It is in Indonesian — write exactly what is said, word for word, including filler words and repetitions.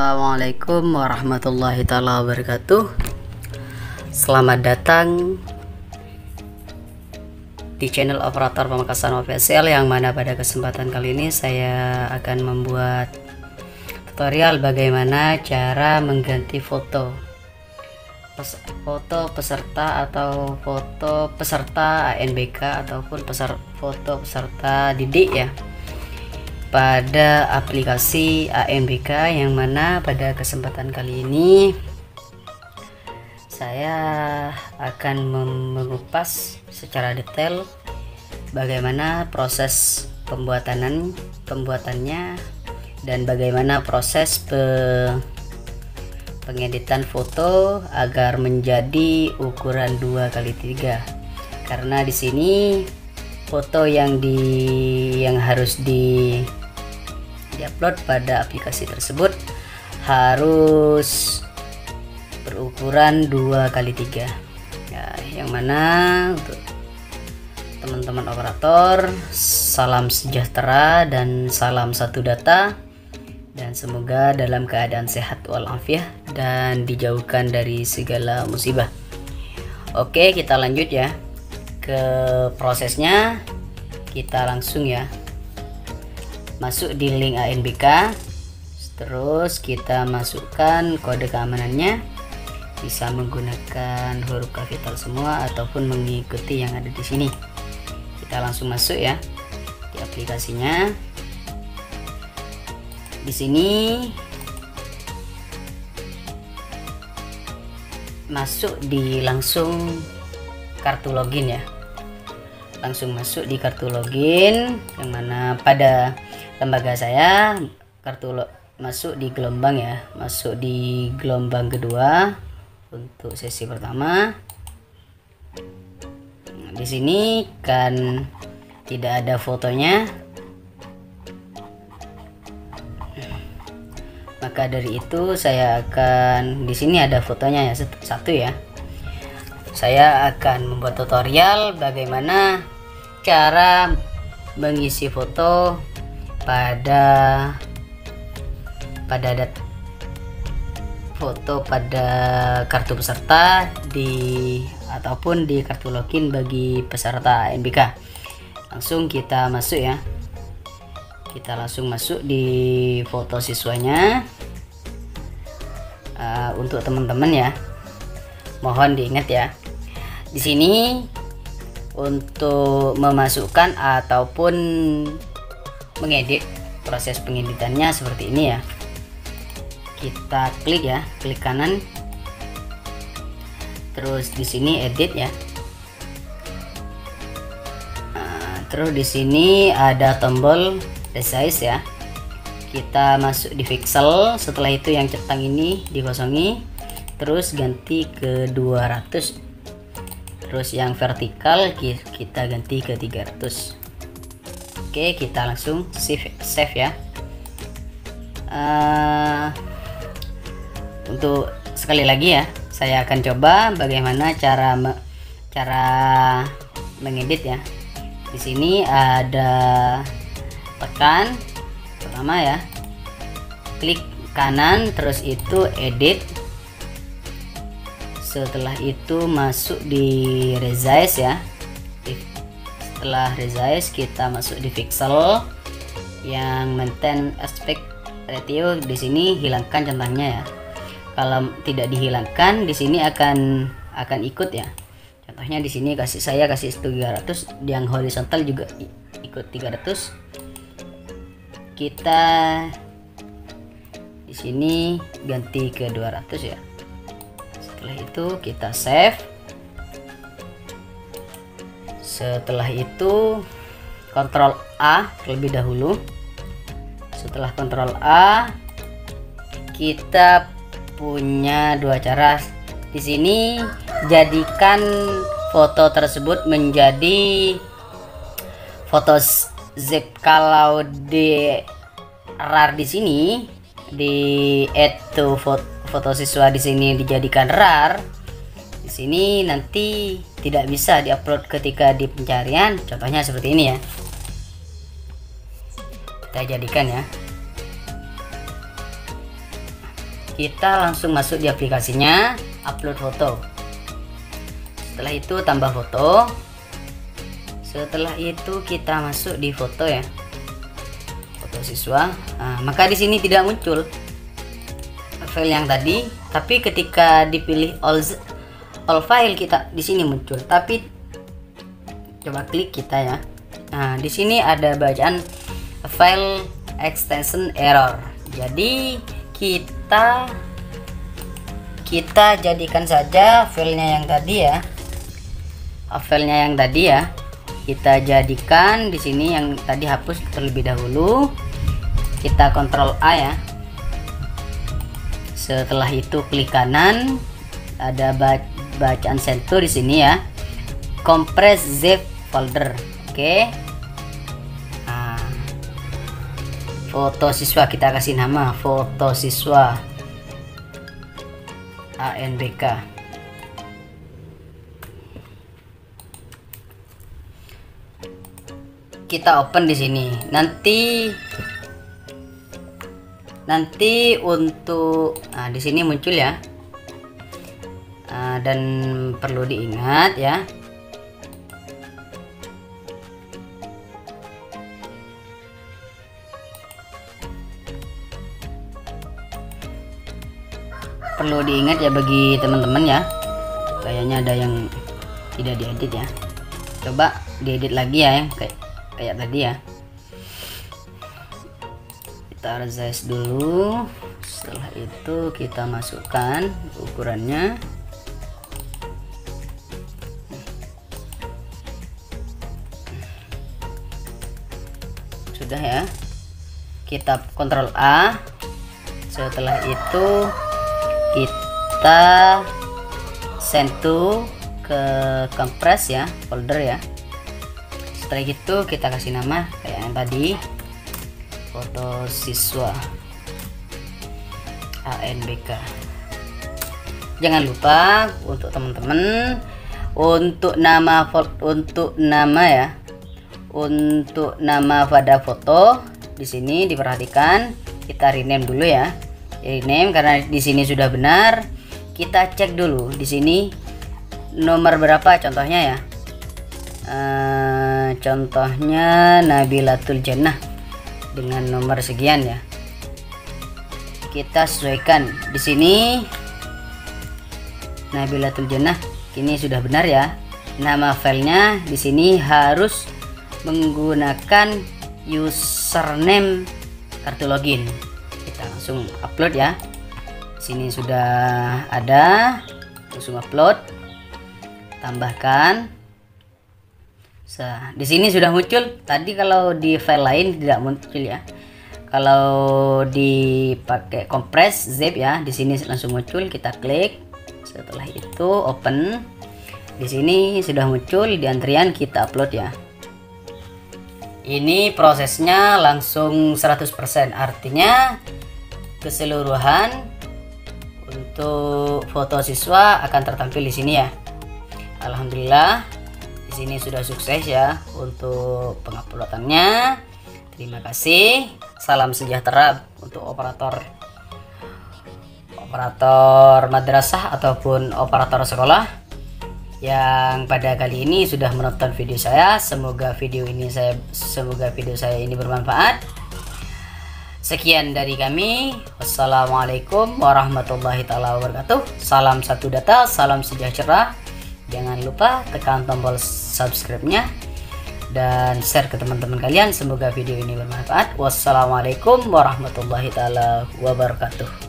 Assalamualaikum warahmatullahi taala wabarakatuh. Selamat datang di channel Operator Pamekasan Official, yang mana pada kesempatan kali ini saya akan membuat tutorial bagaimana cara mengganti foto foto peserta atau foto peserta A N B K ataupun peser, foto peserta didik ya, pada aplikasi A N B K, yang mana pada kesempatan kali ini saya akan mengupas secara detail bagaimana proses pembuatan pembuatannya dan bagaimana proses pe, pengeditan foto agar menjadi ukuran dua kali tiga, karena di sini foto yang di yang harus di diupload pada aplikasi tersebut harus berukuran dua kali tiga ya, yang mana untuk teman-teman operator, salam sejahtera dan salam satu data, dan semoga dalam keadaan sehat walafiat dan dijauhkan dari segala musibah. Oke, kita lanjut ya ke prosesnya. Kita langsung ya masuk di link A N B K, terus kita masukkan kode keamanannya, bisa menggunakan huruf kapital semua ataupun mengikuti yang ada di sini. Kita langsung masuk ya di aplikasinya. Di sini masuk di langsung kartu login ya, langsung masuk di kartu login, yang mana pada lembaga saya kartu lo, masuk di gelombang ya, masuk di gelombang kedua untuk sesi pertama. Nah, di sini kan tidak ada fotonya, maka dari itu saya akan, di sini ada fotonya ya, satu ya. Saya akan membuat tutorial bagaimana cara mengisi foto pada pada dat foto pada kartu peserta di ataupun di kartu login bagi peserta A N B K. Langsung kita masuk ya. Kita langsung masuk di foto siswanya. Uh, untuk teman-teman ya, mohon diingat ya. Di sini untuk memasukkan ataupun mengedit, proses pengeditannya seperti ini ya. Kita klik ya, klik kanan, terus di sini edit ya. Nah, terus di sini ada tombol resize ya. Kita masuk di pixel, setelah itu yang centang ini dikosongi, terus ganti ke dua ratus, terus yang vertikal kita ganti ke tiga ratus. Oke, kita langsung save, save ya. Uh, untuk sekali lagi ya, saya akan coba bagaimana cara me, cara mengedit ya. Di sini ada tekan pertama ya, klik kanan, terus itu edit. Setelah itu masuk di resize ya. Setelah resize kita masuk di pixel, yang maintain aspect ratio, di sini hilangkan centangnya ya. Kalau tidak dihilangkan, di sini akan akan ikut ya. Contohnya di sini kasih saya kasih tiga ratus, yang horizontal juga ikut tiga ratus. Kita di sini ganti ke dua ratus ya. Setelah itu kita save. Setelah itu Ctrl A terlebih dahulu. Setelah Ctrl A, kita punya dua cara. Di sini jadikan foto tersebut menjadi foto zip. Kalau di rar di sini di add to foto, foto siswa di sini dijadikan rar, di sini nanti tidak bisa diupload ketika di pencarian. Contohnya seperti ini ya. Kita jadikan ya. kita langsung masuk di aplikasinya, upload foto. Setelah itu tambah foto. Setelah itu kita masuk di foto ya, foto siswa. Nah, maka di sini tidak muncul file yang tadi, tapi ketika dipilih all all file kita di sini muncul. Tapi coba klik kita ya. Nah, di sini ada bacaan file extension error. Jadi kita kita jadikan saja filenya yang tadi ya. Filenya yang tadi ya. Kita jadikan di sini yang tadi hapus terlebih dahulu. Kita kontrol A ya. Setelah itu klik kanan, ada bacaan send to di sini ya. Compress zip folder. Oke. Nah, foto siswa kita kasih nama foto siswa A N B K. Kita open di sini. Nanti nanti untuk nah, di sini muncul ya. Nah, dan perlu diingat ya. Perlu diingat ya bagi teman-teman ya. Kayaknya ada yang tidak diedit ya. Coba diedit lagi ya, yang kayak kayak tadi ya. Kita resize dulu. Setelah itu kita masukkan ukurannya. Sudah ya. Kita kontrol A. Setelah itu kita send to ke compress ya, folder ya. Setelah itu kita kasih nama kayak yang tadi, foto siswa A N B K. Jangan lupa untuk teman-teman, untuk nama untuk nama ya, untuk nama pada foto di sini diperhatikan, kita rename dulu ya. Rename karena di sini sudah benar. Kita cek dulu di sini nomor berapa contohnya ya. Uh, contohnya Nabilatul Jannah dengan nomor sekian ya. Kita sesuaikan di sini Nabilatul Jannah. Ini sudah benar ya. Nama filenya di sini harus menggunakan username kartu login. Kita langsung upload ya. Di sini sudah ada, langsung upload. Tambahkan. Nah, di sini sudah muncul. Tadi kalau di file lain tidak muncul ya. Kalau dipakai compress zip ya, di sini langsung muncul. Kita klik. Setelah itu open. Di sini sudah muncul di antrian, kita upload ya. Ini prosesnya langsung seratus persen, artinya keseluruhan untuk foto siswa akan tertampil di sini ya. Alhamdulillah. Di sini sudah sukses ya untuk penguploadannya. Terima kasih. Salam sejahtera untuk operator operator madrasah ataupun operator sekolah yang pada kali ini sudah menonton video saya. Semoga video ini saya semoga video saya ini bermanfaat. Sekian dari kami. Wassalamualaikum warahmatullahi taala wabarakatuh. Salam satu data, salam sejahtera. Jangan lupa tekan tombol subscribe-nya dan share ke teman-teman kalian. Semoga video ini bermanfaat. Wassalamualaikum warahmatullahi taala wabarakatuh.